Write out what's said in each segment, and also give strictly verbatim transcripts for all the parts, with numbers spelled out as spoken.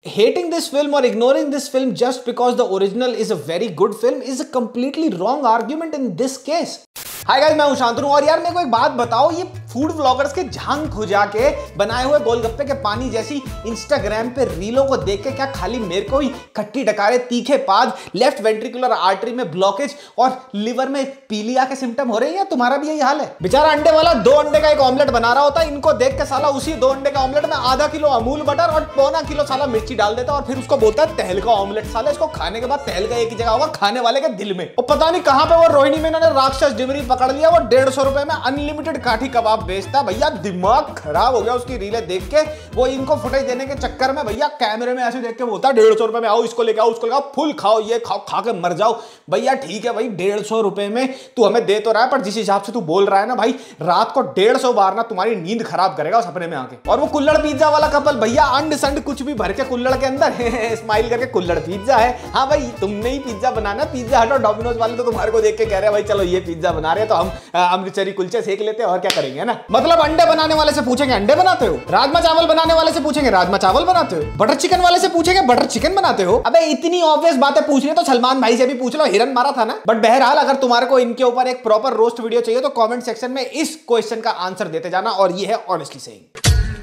Hating this film or ignoring this film just because the original is a very good film is a completely wrong argument in this case. Hi guys, मैं हूं शांतनु और यार मेरे को एक बात बताओ, ये फूड व्लॉगर्स के झांग खुजा के बनाए हुए गोलगप्पे के पानी जैसी इंस्टाग्राम पे रीलों को देख के क्या खाली मेरे को ही खट्टी डकारे, तीखे पाद, लेफ्ट वेंट्रिकुलर आर्टरी में ब्लॉकेज और लिवर में पीलिया के सिम्टम हो रहे हैं या तुम्हारा भी यही हाल है? बेचारा अंडे वाला दो अंडे का एक ऑमलेट बना रहा होता है, इनको देख के साला उसी दो अंडे का ऑमलेट में आधा किलो अमूल बटर और पौना किलो साला मिर्ची डाल देता है और फिर उसको बोलता है तहलका ऑमलेट। साला इसको खाने के बाद तहलका एक ही जगह होगा, खाने वाले के दिल में। और पता नहीं कहां पे वो रोहिणी में इन्होंने राक्षस डिमरी पकड़ लिया, वो डेढ़ सौ रुपए में अनलिमिटेड काठी कबाब बेचता। भैया दिमाग खराब हो गया उसकी रीलें देख के। वो इनको फुटेज देने के चक्कर में भैया कैमरे में ऐसे देख के बोलता है डेढ़ सौ रुपए में आओ, इसको लेके आओ, उसको लेके आओ, फुल खाओ, ये खाओ, खा के मर जाओ। भैया ठीक है भाई, डेढ़ सौ रुपए में तू हमें दे तो रहा है, पर जिस हिसाब से तू बोल रहा है ना भाई, रात को डेढ़ सौ बार ना तुम्हारी नींद खराब करेगा सपने में आके। और वो कुल्लड़ पिज्जा वाला कपल भैया अंड संड कुछ भी भर के कुल्लड़ के अंदर स्माइल करके कुल्लड़ पिज्जा है। हाँ भाई, तुमने ही पिज्जा बनाना, पिज्जा हट और डोमिनोज वाले तो तुम्हारे को देख के कह रहे हैं भाई चलो ये पिज्जा बना रहे हैं तो हम अमृतसरी कुलचे सेक लेते हैं और क्या करेंगे ना। मतलब अंडे बनाने वाले से पूछेंगे अंडे बनाते हो, राजमा चावल बनाने वाले से पूछेंगे राजमा चावल बनाते हो, बटर चिकन वाले से पूछेंगे बटर चिकन बनाते हो। अबे इतनी ऑब्वियस बातें पूछ रहे तो सलमान भाई से भी पूछ लो, हिरन मारा था ना। बट बहरहाल अगर तुम्हारे को इनके ऊपर एक प्रॉपर रोस्ट वीडियो चाहिए तो कमेंट सेक्शन में इस क्वेश्चन का आंसर देते जाना, और ये है ऑनेस्टली सेइंग।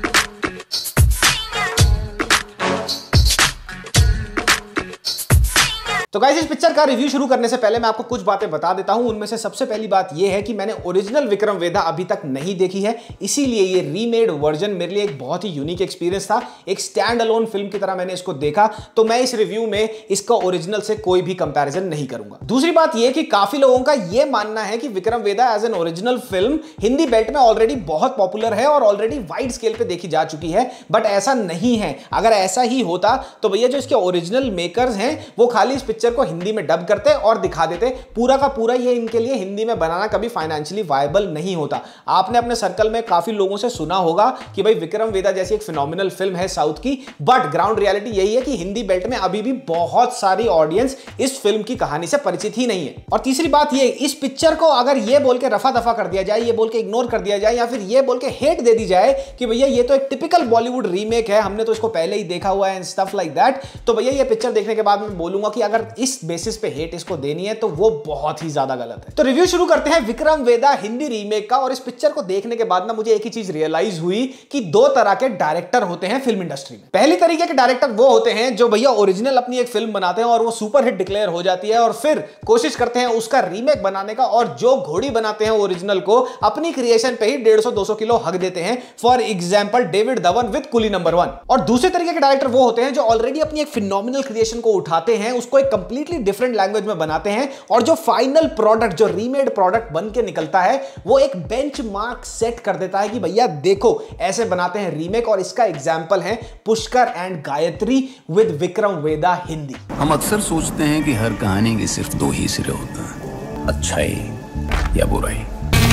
तो गाइस, इस पिक्चर का रिव्यू शुरू करने से पहले मैं आपको कुछ बातें बता देता हूं। उनमें से सबसे पहली बात यह है कि मैंने ओरिजिनल विक्रम वेदा अभी तक नहीं देखी है, इसीलिए ये रीमेड वर्जन मेरे लिए एक बहुत ही यूनिक एक्सपीरियंस था। एक स्टैंड अलोन फिल्म की तरह मैंने इसको देखा, तो मैं इस रिव्यू में इसका ओरिजिनल से कोई भी कंपैरिजन नहीं करूंगा। दूसरी बात यह कि काफी लोगों का यह मानना है कि Vikram Vedha as an original film Hindi belt में ऑलरेडी बहुत पॉपुलर है और ऑलरेडी वाइड स्केल पे देखी जा चुकी है, बट ऐसा नहीं है। अगर ऐसा ही होता तो भैया जो इसके ओरिजिनल मेकर्स हैं वो खाली इस पिक्चर को हिंदी में डब करते और दिखा देते। पूरा का पूरा ये इनके लिए हिंदी में बनाना कभी फाइनेंशियली वायबल नहीं होता। आपने अपने सर्कल में काफी लोगों से सुना होगा कि भाई विक्रम वेदा जैसी एक फिनोमिनल फिल्म है साउथ की, बट ग्राउंड रियलिटी यही है कि हिंदी बेल्ट में अभी भी बहुत सारी ऑडियंस इस फिल्म की कहानी से परिचित ही नहीं है। और तीसरी बात ये, इस पिक्चर को अगर ये बोल के रफा दफा कर दिया जाए, ये बोल के इग्नोर कर दिया जाए, या फिर ये बोल के हेट दे दी जाए कि भैया ये तो एक टिपिकल बॉलीवुड रीमेक है, हमने तो इसको पहले ही देखा हुआ है एंड स्टफ लाइक दैट, तो भैया ये पिक्चर देखने के बाद मैं बोलूंगा कि अगर इस बेसिस पे हेट इसको देनी है तो वो बहुत ही ज्यादा गलत है। तो रिव्यू शुरू करते हैं विक्रम वेदा हिंदी रीमेक का। और इस पिक्चर को देखने के बाद ना मुझे एक ही चीज रियलाइज हुई कि दो तरह के डायरेक्टर होते हैं फिल्म इंडस्ट्री में। पहली तरीके के डायरेक्टर वो होते हैं जो भैया ओरिजिनल अपनी एक फिल्म बनाते हैं और वो सुपर हिट डिक्लेयर हो जाती है और फिर कोशिश करते हैं उसका रीमेक बनाने का, और जो घोड़ी बनाते हैं ओरिजिनल को अपनी क्रिएशन पे ही डेढ़ सौ दो सौ किलो हक देते हैं। For example David Dhawan with Coolie number one. और दूसरे तरीके के डायरेक्टर वो होते हैं जो ऑलरेडी अपनी एक फिनोमिनल क्रिएशन को उठाते हैं, उसको एक कंप्लीटली डिफरेंट लैंग्वेज में बनाते हैं, और जो फाइनल प्रोडक्ट, जो रीमेड प्रोडक्ट बन के निकलता है, वो एक बेंचमार्क सेट कर देता है कि भैया देखो ऐसे बनाते हैं रीमेक। और इसका एग्जांपल है पुष्कर एंड गायत्री विद विक्रम वेदा हिंदी। हम अक्सर सोचते हैं कि हर कहानी के सिर्फ दो ही सिरे होते हैं, अच्छाई या बुराई।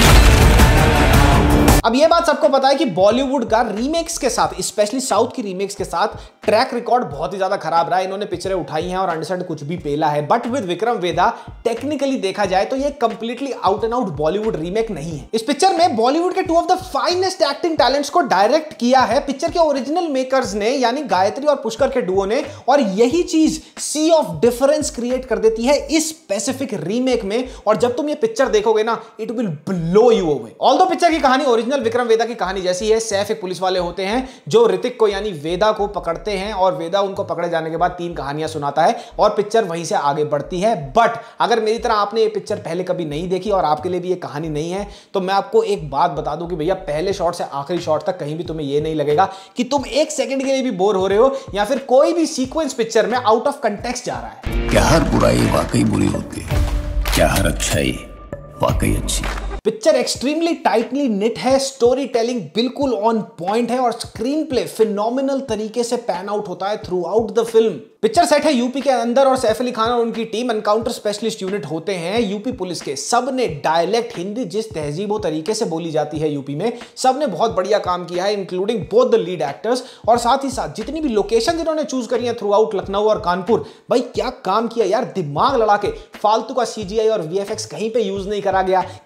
अब ये बात सबको पता है कि बॉलीवुड का रीमेक्स के साथ, स्पेशली साउथ की रीमेक्स के साथ ट्रैक रिकॉर्ड बहुत ही ज्यादा खराब रहा है। इन्होंने पिक्चरें उठाई हैं और अंडरस्टैंड कुछ भी पेला है, but with Vikram Vedha technically देखा जाए तो ये completely out and out Bollywood remake नहीं है। इस पिक्चर में बॉलीवुड के two of the finest acting talents को डायरेक्ट किया है पिक्चर के ओरिजिनल मेकर्स ने, यानी गायत्री और पुष्कर के डुओ ने, और यही चीज सी ऑफ डिफरेंस क्रिएट कर देती है इस स्पेसिफिक रीमेक में। और जब तुम ये पिक्चर देखोगे ना, it will blow you away. Although picture की कहानी ओरिजिनल विक्रम वेदा की कहानी जैसी है। सैफ एक पुलिस वाले होते हैं जो ऋतिक को यानी वेदा को पकड़ते हैं, और वेदा उनको पकड़े जाने के बाद तीन कहानियां सुनाता है और पिक्चर वहीं से आगे बढ़ती है। बट अगर मेरी तरह आपने ये पिक्चर पहले कभी नहीं देखी और आपके लिए भी ये कहानी नहीं है, तो मैं आपको एक बात बता दूं कि भैया पहले शॉट से आखिरी शॉट तक कहीं भी तुम्हें ये नहीं लगेगा कि तुम एक सेकंड के लिए भी बोर हो रहे हो, या फिर कोई भी सीक्वेंस पिक्चर में आउट ऑफ कंटेक्स्ट जा रहा है। क्या हर बुराई वाकई बुरी होती है? क्या हर अच्छाई वाकई अच्छी? पिक्चर एक्सट्रीमली टाइटली निट है, स्टोरी टेलिंग बिल्कुल ऑन पॉइंट है, और स्क्रीन प्ले फिनोमिनल तरीके से पैन आउट होता है throughout the film. Picture set है यूपी के अंदर और सैफ अली खान और उनकी टीम एनकाउंटर स्पेशलिस्ट यूनिट होते हैं यूपी पुलिस के। सब ने डायलेक्ट हिंदी जिस तहजीब और तरीके से बोली जाती है यूपी में, सब ने बहुत बढ़िया काम किया है, including both the lead actors. और साथ ही साथ जितनी भी लोकेशन जिन्होंने चूज करी है थ्रू आउट लखनऊ और कानपुर, भाई क्या काम किया यार, दिमाग लड़ा के। फालतू का सीजीआई और वीएफएक्स कहीं पे यूज नहीं करा गया कि भैया इनको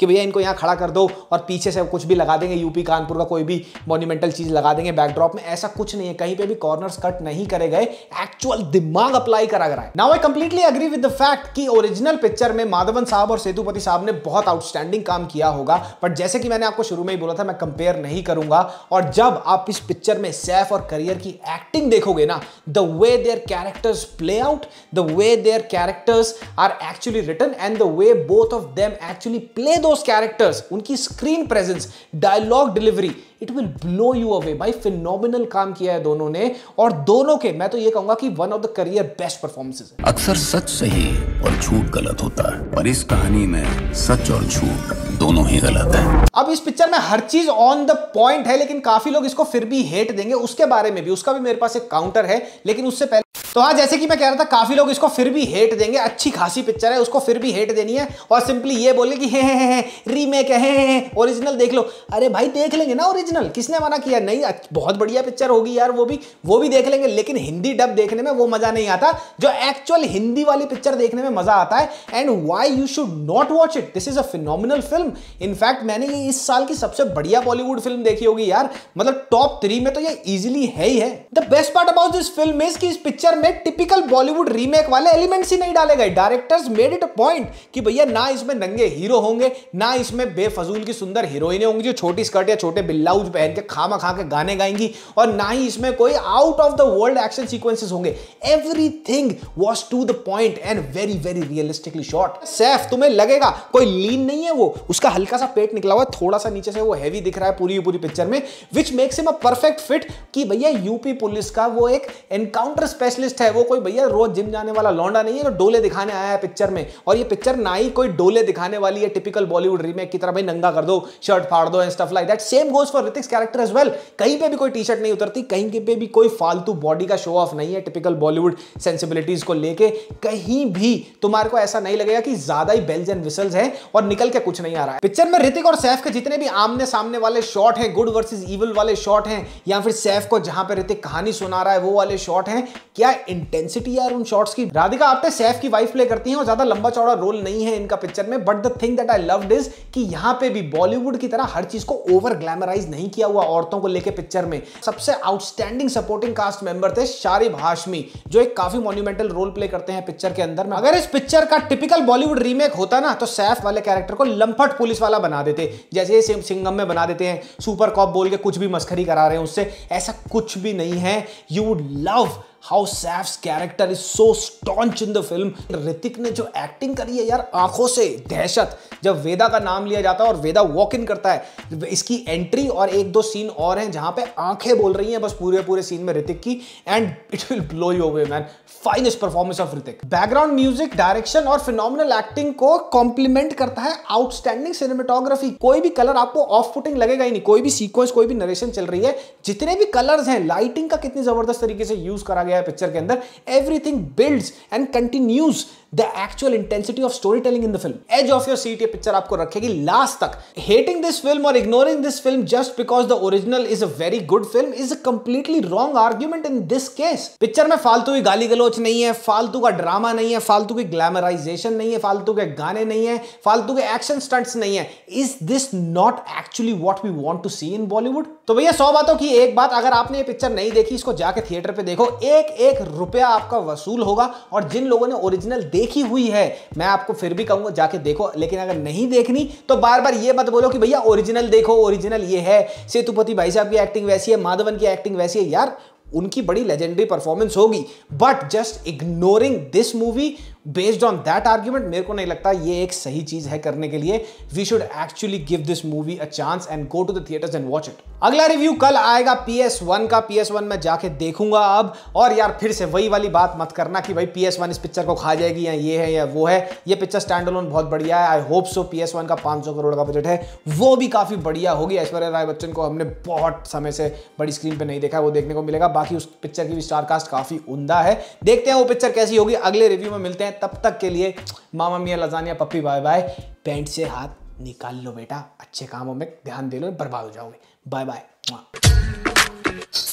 यहाँ खड़ा कर दो और पीछे से कुछ भी लगा देंगे, यूपी कानपुर का कोई भी मॉन्यूमेंटल चीज लगा देंगे बैकड्रॉप में, ऐसा कुछ नहीं है। कहीं पे भी कॉर्नर्स कट नहीं करे गए, एक्चुअल दिमाग अप्लाई करा गया है। Now I completely agree with the fact कि ओरिजिनल पिक्चर में माधवन साहब और सेतुपति साहब ने बहुत आउटस्टैंडिंग काम किया होगा, बट जैसे कि मैंने आपको शुरू में ही बोला था, मैं कंपेयर नहीं करूंगा। और जब आप इस पिक्चर में सैफ और करियर की एक्टिंग देखोगे ना, the way their characters play out, the way their characters are actually written and the way both of them actually play those characters, उनकी screen presence, dialogue delivery, it will blow you away. भाई phenomenal काम किया है दोनों ने, और दोनों के मैं तो ये कहूंगा कि one of the career best performances है। अक्सर सच सही और झूठ गलत होता है, और इस कहानी में सच और झूठ दोनों ही गलत है। अब इस पिक्चर में हर चीज ऑन द पॉइंट है, लेकिन काफी लोग इसको फिर भी हेट देंगे, उसके बारे में भी, उसका भी मेरे पास एक काउंटर है। लेकिन उससे पहले तो हाँ, जैसे कि मैं कह रहा था, काफी लोग इसको फिर भी हेट देंगे, अच्छी खासी पिक्चर है, उसको फिर भी हेट देनी है और सिंपली ये बोले कि हे हे हे रीमेक है, हे हे ओरिजिनल देख लो। अरे भाई देख लेंगे ना ओरिजिनल, किसने मना किया? नहीं, बहुत बढ़िया पिक्चर होगी यार, वो भी वो भी देख लेंगे, लेकिन हिंदी डब देखने में वो मजा नहीं आता जो एक्चुअल हिंदी वाली पिक्चर देखने में मजा आता है। And why you should not watch it, this is a phenomenal film. In fact मैंने ये इस साल की सबसे बढ़िया बॉलीवुड फिल्म देखी होगी यार, मतलब टॉप थ्री में तो ये इजिली है ही है। The best part about this film is कि इस पिक्चर में टिपिकल बॉलीवुड रीमेक वाले एलिमेंट्स ही नहीं डाले गए। Directors made it a point कि भैया ना इसमें नंगे हीरो होंगे, ना इसमें बेफजूल की सुंदर हीरोइनें होंगी जो छोटी स्कर्ट या छोटे ब्लाउज पहन के खामा खा के गाने गाएंगी, और ना ही इसमें कोई out of the world action sequences होंगे। Everything was to the point and very very realistically shot. Saif तुम्हें लगेगा कोई लीन नहीं है, वो उसका हल्का सा पेट निकला हुआ है, थोड़ा सा नीचे से वो हैवी दिख रहा है पूरी पूरी पिक्चर में, which makes him a perfect fit कि भैया यूपी पुलिस का वो एक एनकाउंटर स्पेशलिस्ट है, वो कोई भैया रोज जिम जाने वाला लौंडा नहीं है जो डोले दिखाने आया है पिक्चर में। और ये पिक्चर ना ही कोई डोले दिखाने वाली है टिपिकल बॉलीवुड रीमेक की तरह, भाई नंगा कर दो, शर्ट फाड़ दो and stuff like that. Same goes for Hrithik's character as well. कहीं पे भी कोई टी शर्ट नहीं उतरती, कहीं पे भी कोई फालतू बॉडी का शो ऑफ नहीं है टिपिकल बॉलीवुड सेंसिबिलिटीज को लेके। कहीं भी तुम्हारे को ऐसा नहीं लगेगा कि ज्यादा ही बेल्स एंड विसल्स हैं और निकल के कुछ नहीं आ रहा है। पिक्चर में ऋतिक और सैफ के जितने भी आमने सामने वाले शॉट हैं, गुड वर्सेस इविल वाले शॉट हैं, या फिर सैफ को जहां पे ऋतिक कहानी सुना रहा है वो वाले शॉट हैं, क्या इंटेंसिटी यार उन शॉट्स की। राधिका आप्टे सैफ की वाइफ प्ले करती हैं और ज्यादा लंबा चौड़ा रोल नहीं है इनका पिक्चर में, but the thing that I loved is कि यहां पे भी बॉलीवुड की तरह हर चीज को ओवर ग्लैमराइज नहीं किया हुआ औरतों को लेके पिक्चर में। सबसे आउटस्टैंडिंग सपोर्टिंग कास्ट मेंबर थे शारिब हाशमी, जो एक काफी मॉन्यूमेंटल रोल प्ले करते हैं पिक्चर के अंदर में। अगर इस पिक्चर का टिपिकल बॉलीवुड रीमेक होता ना, तो सैफ वाले कैरेक्टर को लंपट पुलिस वाला बना देते, जैसे सिंघम में बना देते हैं, सुपर कॉप बोल के कुछ भी मस्खरी करा रहे हैं उससे। ऐसा कुछ भी नहीं है। You would love how Saif's character is so staunch in the film। Hrithik ने जो एक्टिंग करी है यार, आंखों से दहशत। जब वेदा का नाम लिया जाता है और वेदा वॉक इन करता है, इसकी एंट्री और एक दो सीन और हैं जहां पे आंखें बोल रही हैं बस पूरे पूरे सीन में ऋतिक की, and it will blow you away man. Finest performance of Hrithik. Background music, direction और फिनोमिनल एक्टिंग को कॉम्प्लीमेंट करता है आउटस्टैंडिंग सिनेमेटोग्राफी। कोई भी कलर आपको ऑफ पुटिंग लगेगा ही नहीं, कोई भी सीक्वेंस, कोई भी नरेशन चल रही है, जितने भी कलर्स हैं, लाइटिंग का कितनी जबरदस्त तरीके से यूज करा गया है पिक्चर के अंदर। Everything builds and continues the actual intensity of story telling in the film. Edge of your seat ये पिक्चर आपको रखेगी लास्ट तक। हेटिंग दिस फिल्म और ignoring this film just because the original is a very good film is a completely wrong argument in this case. Picture में फालतू की गाली गलोच नहीं है, फालतू का ड्रामा नहीं है, फालतू की ग्लैमराइजेशन नहीं है, फालतू के गाने नहीं है, फालतू के एक्शन स्टंट्स नहीं है। Is this not actually what we want to see in Bollywood? तो भैया सौ बातों की एक बात, अगर आपने ये पिक्चर नहीं देखी, इसको जाके थिएटर पे देखो, एक एक रुपया आपका वसूल होगा। और जिन लोगों ने ओरिजिनल देखी हुई है, मैं आपको फिर भी कहूंगा जाके देखो, लेकिन अगर नहीं देखनी तो बार बार ये मत बोलो कि भैया ओरिजिनल देखो, ओरिजिनल ये है, सेतुपति भाई साहब की एक्टिंग वैसी है, माधवन की एक्टिंग वैसी है। यार उनकी बड़ी लेजेंडरी परफॉर्मेंस होगी, but just ignoring this movie based on that argument, मेरे को नहीं लगता ये एक सही चीज है करने के लिए। We should actually give this movie a chance and go to the theatres and watch it. अगला रिव्यू कल आएगा पी एस वन का, पी एस वन में जाके देखूंगा अब। और यार फिर से वही वाली बात मत करना कि भाई पी एस वन इस पिक्चर को खा जाएगी या ये है या वो है। ये पिक्चर स्टैंड अलोन बहुत बढ़िया है, I hope so. P S one का पाँच सौ करोड़ का बजट है, वो भी काफी बढ़िया होगी। ऐश्वर्या राय बच्चन को हमने बहुत समय से बड़ी स्क्रीन पे नहीं देखा है, वो देखने को मिलेगा। बाकी उस पिक्चर की भी स्टार कास्ट काफी उम्दा है। देखते हैं वो पिक्चर कैसी होगी, अगले रिव्यू में मिलते हैं। तब तक के लिए मामा मिया लजानिया पप्पी बाय बाय। पैंट से हाथ निकाल लो बेटा, अच्छे कामों में ध्यान दे लो, बर्बाद हो जाओगे। Bye bye.